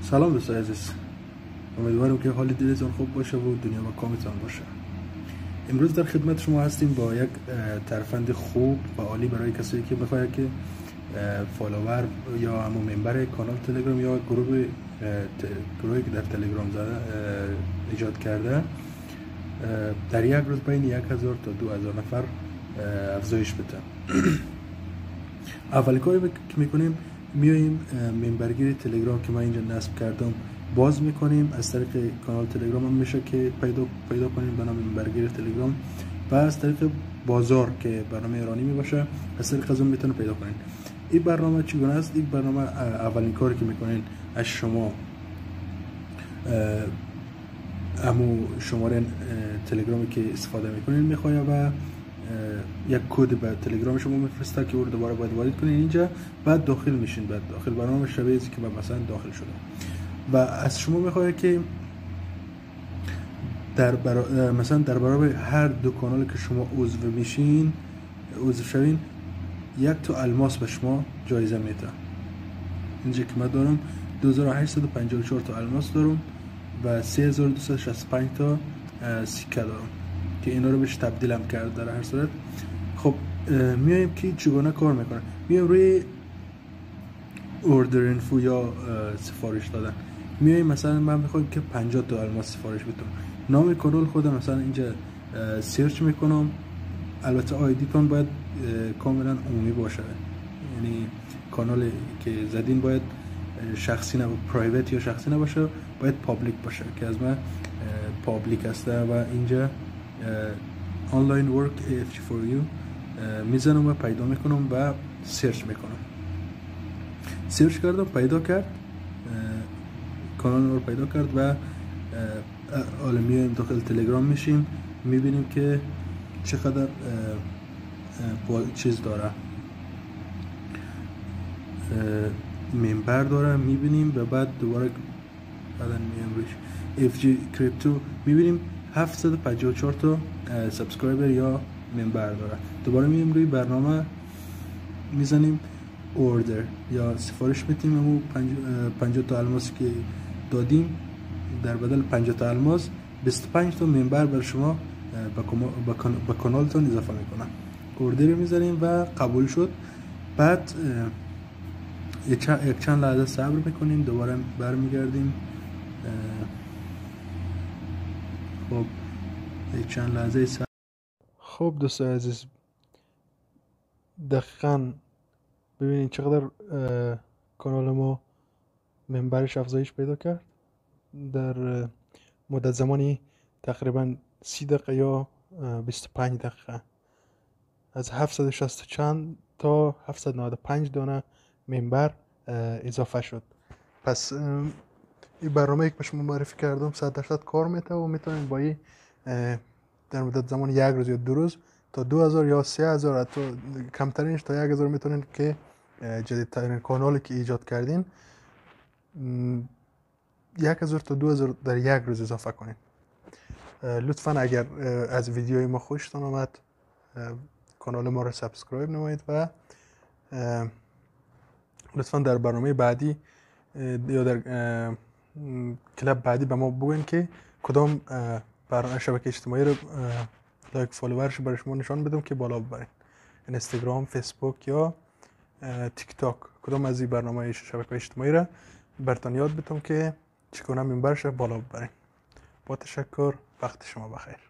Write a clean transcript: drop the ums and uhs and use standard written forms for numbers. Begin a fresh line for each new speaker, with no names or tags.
سلام دوستان عزیز، امیدوارم که حال دلتان خوب باشه و دنیا با کامتان باشه. امروز در خدمت شما هستیم با یک ترفند خوب و عالی برای کسایی که بخواید که فالوور یا همون ممبر کانال تلگرام یا گروهی که در تلگرام ایجاد کرده در یک روز بین 1000 تا 2000 نفر افزایش بده. اولین کاری که میکنیم میایم ممبرگیری تلگرام که من اینجا نصب کردم باز میکنیم. از طریق کانال تلگرام هم میشه که پیدا کنیم به نام ممبرگیر تلگرام و از طریق بازار که برنامه ایرانی میباشه از طریق از اون میتونه پیدا کنین. این برنامه چگونه است؟ این برنامه اولین کاری که میکنین از شما همو شماره تلگرامی که استفاده میکنین میخواد و یک کد به تلگرام شما میفرسته که اون دوباره باید وارد کنین اینجا، بعد داخل میشین. بعد داخل برنامه شبیه که مثلا داخل شده و از شما میخواد که مثلا در برابر هر دو کانال که شما عضو شوین یک تا الماس به شما جایزه میده. اینجا که من دارم 2854 تا الماس دارم و 3265 تا سکه دارم که اینا رو بهش تبدیلم کرد. در هر صورت خب میایم که چگونه کار میکنه. میایم روی اوردر اینفو یا سفارش دادن، میایم مثلا من میخوام که 50 تا الماس سفارش بدم، نام کانال خودم مثلا اینجا سرچ میکنم. البته آیدی تون باید کاملا عمومی باشه، یعنی کانال که زدین باید شخصی نباشه، پرایوت یا شخصی نباشه، باید پابلیک باشه که از من پابلیک هسته و اینجا آنلاین ورک AFG for you میزنم و پیدا میکنم و سرچ میکنم. سرچ کردم پیدا کرد، کانال رو پیدا کرد و حالا میایم داخل تلگرام میشیم، میبینیم که چقدر چیز داره، ممبر داره میبینیم و بعد دوباره بعدا میایم روش FG کریپتو میبینیم 754 تا سابسکرایبر یا ممبر داره. دوباره میایم روی برنامه میزنیم اوردر یا سفارش میتیم همون 50 تا الماس که دادیم در بدل 50 تا الماس 25 تا ممبر بر شما به کانالتون اضافه میکنن. اوردر میزنیم و قبول شد. بعد یک چند لحظه صبر میکنیم، دوباره برمیگردیم. خب یک چند لحظه صبر. خب دوستان عزیز، دقیقاً ببینید چقدر کانال ما ممبرش افزایش پیدا کرد در مدت زمانی تقریبا 30 دقیقه یا 25 دقیقه. از 760 چند تا 795 دانه ممبر اضافه شد. پس این برنامه که به شما معرفی کردم 100% کار میته و میتونید با این در مدت زمان یک روز یا دو روز تا 2000 یا 3000 حتی کمترینش تا 1000 میتونید که جدیدترین کانالی که ایجاد کردین 1000 تا 2000 در یک روز اضافه کنید. لطفا اگر از ویدیوی ما خوشتون آمد کانال ما رو سابسکرایب نمایید و لطفا در برنامه بعدی یا در کلاب بعدی به ما بگوین که کدام برنامه شبکه اجتماعی رو لایک فالوورش برای شما نشان بدم که بالا ببرین، اینستاگرام، فیسبوک یا تیک تاک. کدام از این برنامه شبکه اجتماعی رو براتون یاد بدم که چگونه منبرش بالا ببرین. با تشکر، وقت شما بخیر.